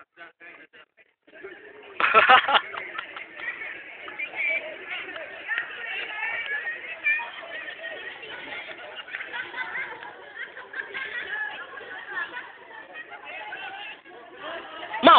เมา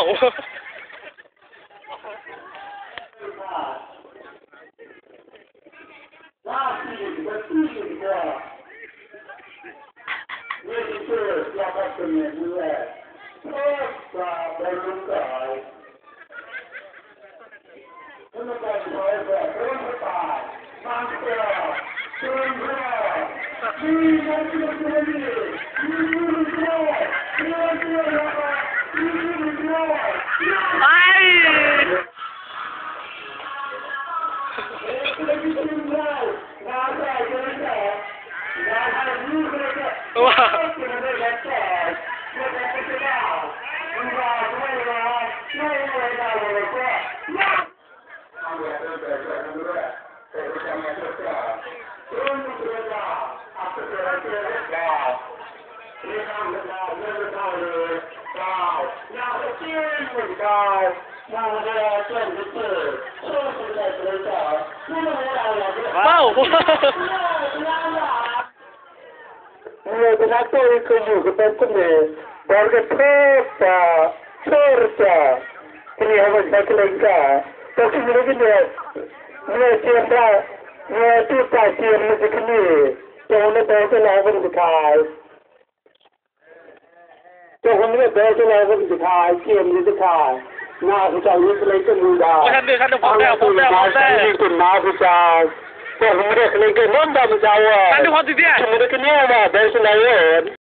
Kenapa ikut juga penting Warga Peta Serta Ini harus satu lagi Tapi mereka Dia siapa Dia tu tak siapa mereka ni Jangan mereka lawan dekai Jangan mereka lawan dekai Siapa mereka Nah, kita ini selesai muda Nah, kita Mereka lagi nombor menjawab. Mereka ni apa? Dari selain